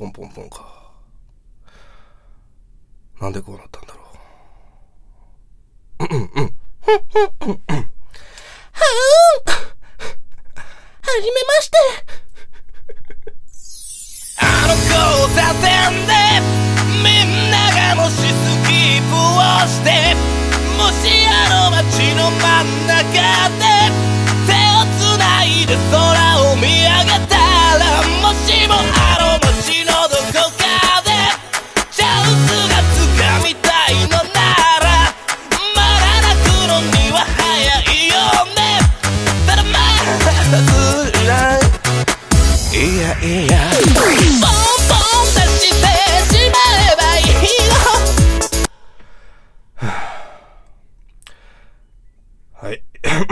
ンポンポンか。なんでこうなったんだろう。はじめまして。あの交差点でみんながもしスキップをして、もしあの街の真ん中で手をつないで空を見上げたら、もしもあの街のどこかでチャンスがつかみたいのなら、まだ泣くのには早いよね。ただまだ辛い。いやいや、ポンポン出してしまえばいいの。はい。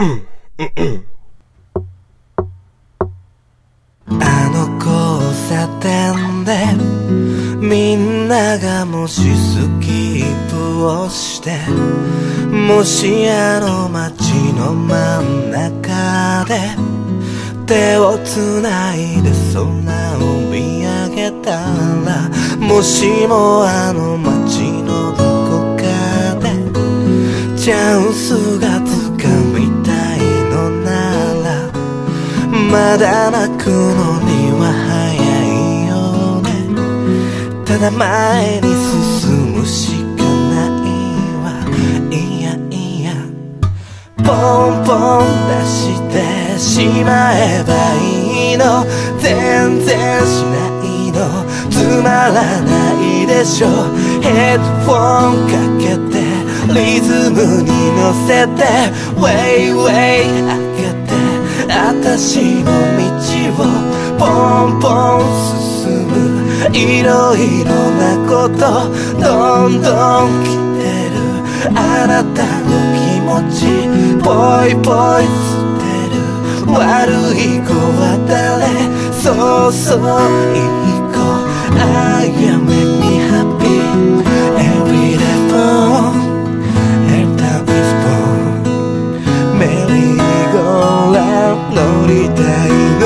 あの交差点でみんながもしスキップをして、もしあの街の真ん中で手をつないで空を見上げたら、もしもあの街のどこかでチャンスがつかみたいのなら、まだ泣くのには早いよね。ただ前に進むしかないわ。いやいや、ポンポン出してしまえばいいの。全然しないの、つまらないでしょ。ヘッドフォンかけてリズムに乗せてウェイウェイ開けて、あたしの道をポンポン進む。いろいろなことどんどん来てる。あなたの気持ちぽいぽい捨てる。悪い子は誰？そうそういい子。I am make me happy every day born every time is born。 メリーゴーランド乗りたいの。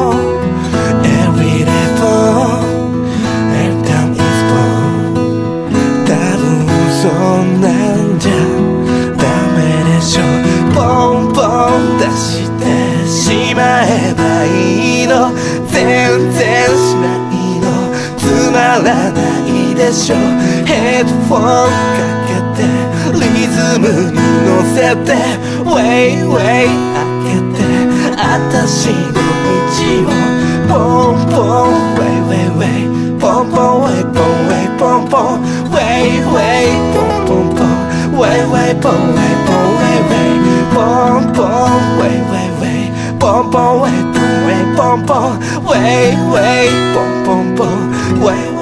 every day born every time is born。 多分そんなんじゃダメでしょ。ポンポン出してしまえばいいの。全然しないの、つまらないでしょ。ヘッドフォンかけてリズムに乗せてウェイウェイ開けて、あたしの道をポンポンウェイウェイウェイポンポンウェイポンウェイポンポンウェイウェイポンポンポンウェイウェイポンウェイポンウェイウェイポンポンウェイウェイウェイポンポンウェイポンウェイポンポンウェイウェイポンポンポンウェイ